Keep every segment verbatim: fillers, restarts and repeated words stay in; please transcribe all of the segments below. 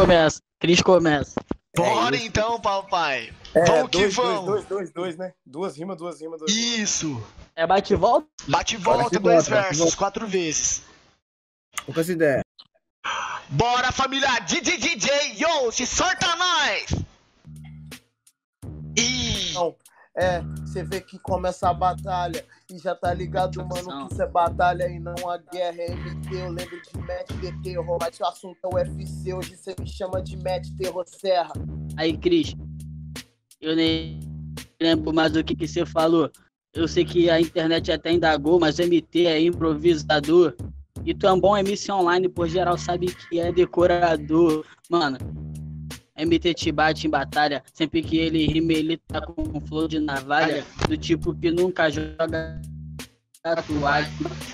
começa. Cris começa. Bora É isso. então, papai. É, Vamos que dois, vamos. dois, dois, dois, dois, né? Duas rimas, duas rimas, duas rimas. Isso. É bate e volta? Bate e volta, Bate e dois volta, bate e versos, volta. quatro vezes. Poucas ideias. Bora, família! D J D J, yo, se solta nós! Ih, Não, é, você vê que começa a batalha e já tá ligado, mano, que isso é batalha e não a guerra. É M T, eu lembro de Match D T, mas o assunto é U F C, hoje você me chama de Match Terror Serra. Aí, Cris, eu nem lembro mais do que, que você falou. Eu sei que a internet até indagou, mas o M T é improvisador. E tu é um bom M C online, por geral sabe que é decorador. Mano, M T te bate em batalha. Sempre que ele rima, ele tá com um flow de navalha. Do tipo que nunca joga a toalha.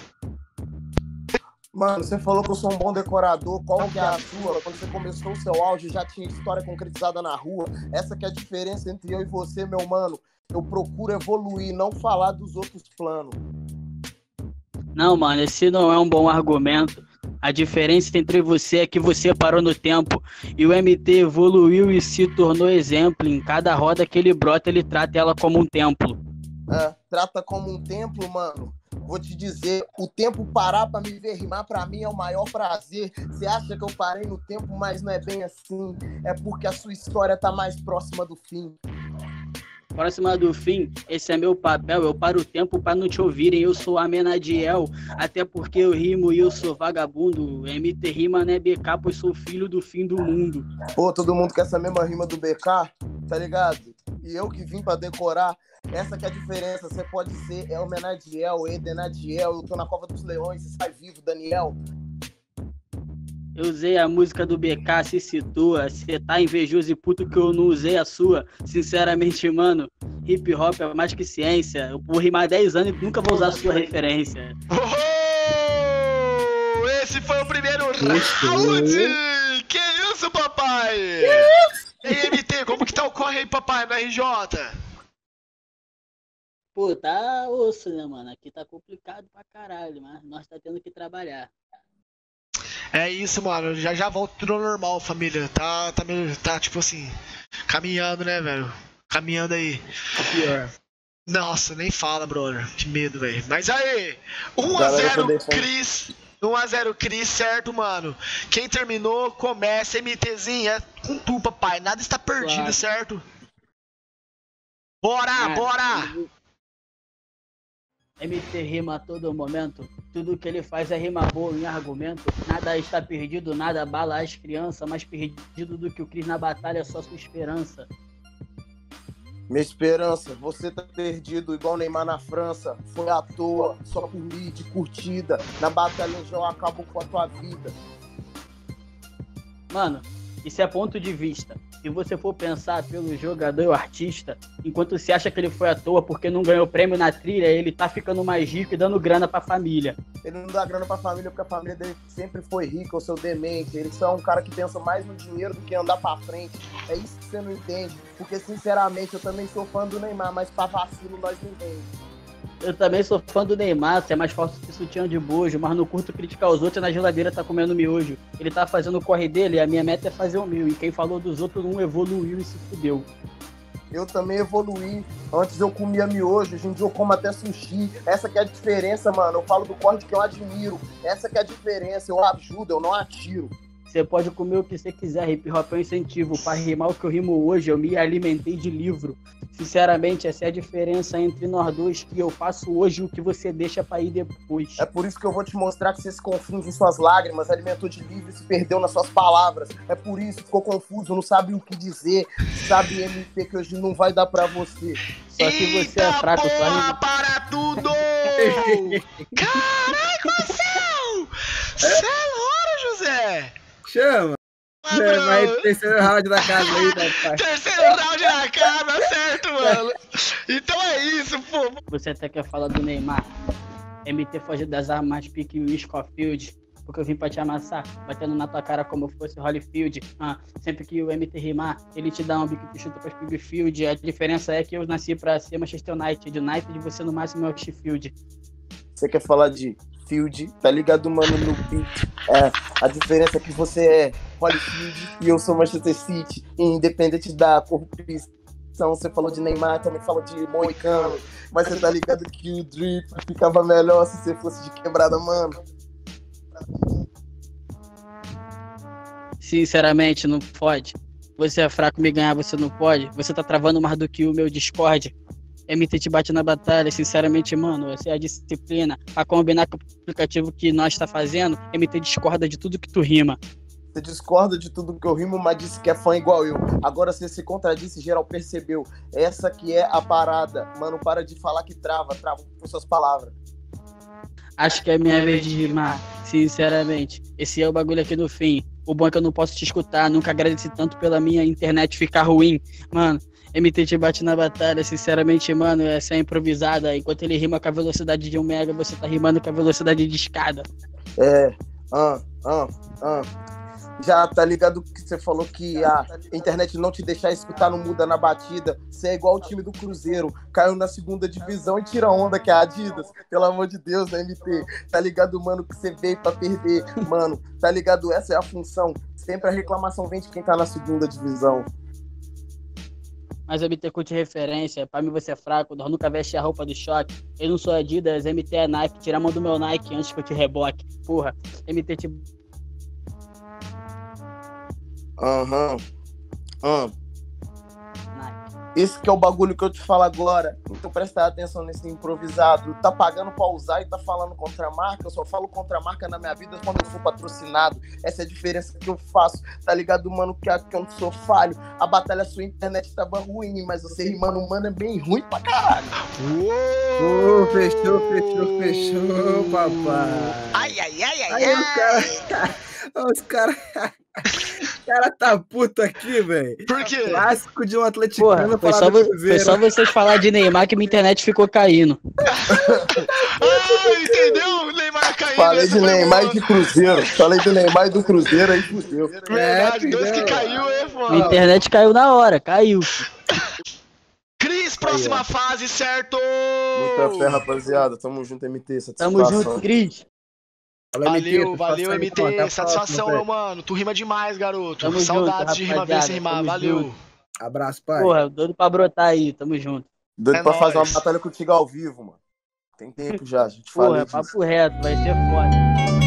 Mano, você falou que eu sou um bom decorador, qual que é a sua? Quando você começou o seu áudio, já tinha história concretizada na rua. Essa que é a diferença entre eu e você, meu mano. Eu procuro evoluir, não falar dos outros planos. Não, mano, esse não é um bom argumento. A diferença entre você é que você parou no tempo e o M T evoluiu e se tornou exemplo. Em cada roda que ele brota, ele trata ela como um templo. É, trata como um templo, mano. Vou te dizer, o tempo parar pra me ver rimar pra mim é o maior prazer. Você acha que eu parei no tempo, mas não é bem assim. É porque a sua história tá mais próxima do fim. Próxima do fim, esse é meu papel. Eu paro o tempo pra não te ouvirem. Eu sou Amenadiel, até porque eu rimo e eu sou vagabundo. M T rima, né, B K, pois sou filho do fim do mundo. Pô, todo mundo quer essa mesma rima do B K, tá ligado? E eu que vim pra decorar, essa que é a diferença. Você pode ser Elmenadiel, Edenadiel, eu tô na Cova dos Leões e sai vivo, Daniel. Eu usei a música do B K, se situa. Cê tá invejoso e puto que eu não usei a sua. Sinceramente, mano, hip hop é mais que ciência. Eu vou rimar dez anos e nunca vou usar a sua referência. oh, esse foi o primeiro round! Que isso, papai? E aí, M T, como que tá o corre aí, papai, no R J? Pô, tá osso, né, mano? Aqui tá complicado pra caralho, mas nós tá tendo que trabalhar. É isso, mano. Já já volto tudo ao normal, família. Tá, tá, meio, tá tipo assim, caminhando, né, velho? Caminhando aí. O pior. Nossa, nem fala, brother. Que medo, velho. Mas aí, um a zero Cris. um a zero Cris, certo, mano? Quem terminou, começa. MTzinha com tu, papai. Nada está perdido, Claro. certo? Bora, Ah, bora! M T rima a todo momento, tudo que ele faz é rima boa em argumento. Nada está perdido, nada abala as crianças, mais perdido do que o Cris na batalha é só sua esperança. Minha esperança, você tá perdido igual Neymar na França. Foi à toa, só por mim, de curtida. Na batalha eu já acabo com a tua vida. Mano, isso é ponto de vista. Se você for pensar pelo jogador e o artista, enquanto você acha que ele foi à toa porque não ganhou prêmio na trilha, ele tá ficando mais rico e dando grana pra família. Ele não dá grana pra família porque a família dele sempre foi rica, ou seu demente. Ele só é um cara que pensa mais no dinheiro do que andar pra frente. É isso que você não entende. Porque, sinceramente, eu também sou fã do Neymar, mas pra vacilo nós não entendemos. Eu também sou fã do Neymar, você é mais falso que sutiã de bojo, mas não curto criticar os outros e na geladeira tá comendo miojo. Ele tá fazendo o corre dele e a minha meta é fazer o meu. E quem falou dos outros não evoluiu e se fudeu. Eu também evoluí. Antes eu comia miojo, hoje em dia eu como até sushi. Essa que é a diferença, mano. Eu falo do corte que eu admiro. Essa que é a diferença. Eu ajudo, eu não atiro. Você pode comer o que você quiser, hip hop é um incentivo. Para rimar o que eu rimo hoje, eu me alimentei de livro. Sinceramente, essa é a diferença entre nós dois, que eu faço hoje o que você deixa para ir depois. É por isso que eu vou te mostrar que você se confunde em suas lágrimas, alimentou de livro e se perdeu nas suas palavras. É por isso que ficou confuso, não sabe o que dizer. Sabe, M P, que hoje não vai dar pra você. Só que você é fraco, só porra, rima... para tudo! Caralho, céu! Cê é louro, José! Chama! Ah, Chama bro. aí, terceiro round da casa aí, papai. Terceiro round na casa, certo, mano? Então é isso, pô. Você até quer falar do Neymar. M T foge das armas, pique o Scofield. Porque eu vim pra te amassar, batendo na tua cara como eu fosse Holyfield. Ah, sempre que o M T rimar, ele te dá um bico que chuta pras Pigfield. A diferença é que eu nasci pra ser Manchester United. United, você no máximo é o Sheffield. Você quer falar de Holyfield, tá ligado, mano, no beat. É, a diferença é que você é Holyfield e eu sou Manchester City, independente da corrupção. Você falou de Neymar, também falou de Moicano, mas você tá ligado que o drip ficava melhor se você fosse de quebrada, mano. Sinceramente, não pode. Você é fraco, me ganhar, você não pode. Você tá travando mais do que o meu Discord. M T te bate na batalha, sinceramente, mano, essa é a disciplina. A combinar com o aplicativo que nós tá fazendo, M T discorda de tudo que tu rima. Você discorda de tudo que eu rimo, mas disse que é fã igual eu. Agora você se contradisse, geral percebeu. Essa que é a parada. Mano, para de falar que trava, trava com suas palavras. Acho que é minha vez de rimar, sinceramente. Esse é o bagulho aqui no fim. O bom é que eu não posso te escutar. Nunca agradeci tanto pela minha internet ficar ruim. Mano, M T te bate na batalha, sinceramente, mano, essa é improvisada. Enquanto ele rima com a velocidade de um mega, você tá rimando com a velocidade de escada. É, ah, ah, ah. Já tá ligado que você falou que a internet não te deixar escutar, não muda na batida. Você é igual o time do Cruzeiro, caiu na segunda divisão e tira onda que é a Adidas. Pelo amor de Deus, né, M T? Tá ligado, mano, que você veio pra perder. Mano, tá ligado? Essa é a função. Sempre a reclamação vem de quem tá na segunda divisão. Mas o M T curte referência, pra mim você é fraco, nós nunca veste a roupa do choque. Eu não sou Adidas, M T é Nike, tira a mão do meu Nike antes que eu te reboque. Porra, M T te... Aham. Uhum. Esse que é o bagulho que eu te falo agora. Então presta atenção nesse improvisado. Tá pagando pra usar e tá falando contra a marca. Eu só falo contra a marca na minha vida quando eu for patrocinado. Essa é a diferença que eu faço. Tá ligado, mano? Que eu não sou falho. A batalha sua internet tava ruim, mas você rimando, mano, é bem ruim pra caralho. Uou! Oh, fechou, fechou, fechou, papai. Ai, ai, ai, ai, Aí ai. os caras... Os caras... O cara tá puto aqui, velho. Por quê? Clássico de um atleticano. Porra, foi só, vo- foi só vocês falar de Neymar que minha internet ficou caindo. Ah, entendeu? O Neymar caindo. Falei essa de foi Neymar boa. e de Cruzeiro. Falei do Neymar e do Cruzeiro, aí fudeu. Verdade, É, dois que entendeu? caiu, é, mano. Minha internet caiu na hora, caiu. Cris, próxima Aí, ó. fase, certo? Muita fé, rapaziada. Tamo junto, M T. Tamo Satisfação. junto, Cris. Valeu, valeu, M T. Até a Satisfação, próxima, meu mano. Tu rima demais, garoto. Tamo Saudades junto, de rimar bem rapaziada. sem rimar. Tamo Valeu. junto. Abraço, pai. Porra, doido pra brotar aí, tamo junto. Doido É pra fazer nóis. uma batalha contigo ao vivo, mano. Tem tempo já, a gente Porra, fala disso. papo reto, vai ser foda.